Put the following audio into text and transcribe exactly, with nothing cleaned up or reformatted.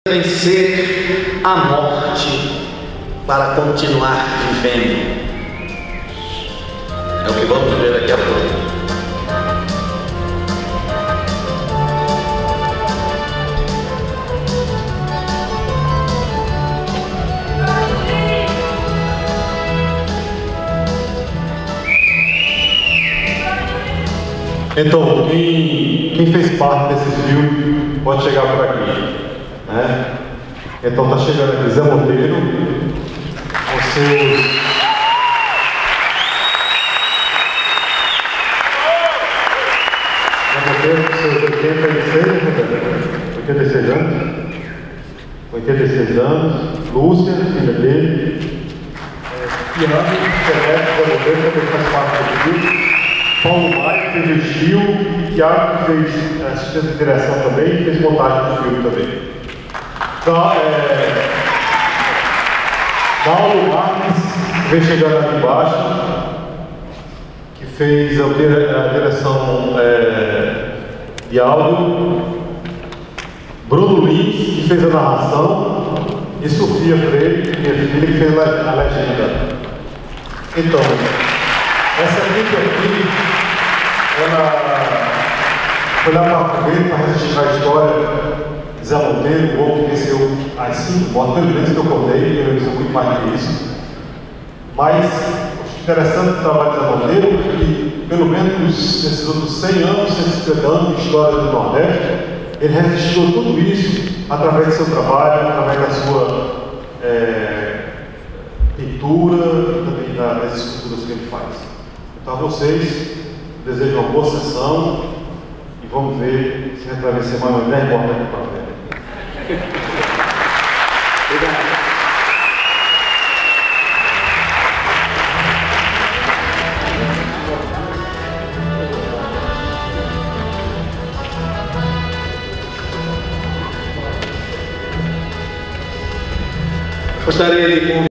vencer a morte para continuar vivendo. É o que vamos ver daqui a pouco. Então, quem, quem fez parte desse filme pode chegar por aqui, né? Então tá chegando aqui Zé Monteiro, com seus... Zé Monteiro com seus oitenta e seis, oitenta e seis anos, oitenta e seis anos, Lúcia, filha dele, é, Piano, Celeste, Zé Monteiro também faz parte do filme. Paulo Maia, que investiu, e Thiago, que fez assistência de direção também, e fez montagem do filme também. Então, é... Paulo Marques, que vem chegando aqui embaixo, que fez a direção é... de áudio. Bruno Lins, que fez a narração. E Sofia Freire, minha filha, que fez a legenda. Então, essa equipe aqui, ela foi lá para ver, para registrar a história de Zé Monteiro, o homem que venceu as cinco mortes, pelo menos que eu contei, eu sou muito mais que isso. Mas, interessante o trabalho de Zé Monteiro, que pelo menos nesses outros cem anos, cento e cinquenta anos de história do Nordeste, ele registrou tudo isso através do seu trabalho, através da sua é, pintura e também das esculturas que ele faz. Então, a vocês, desejo uma boa sessão e vamos ver se a gente vai vencer mais uma ideia importante para frente. Obrigado. Gostaria de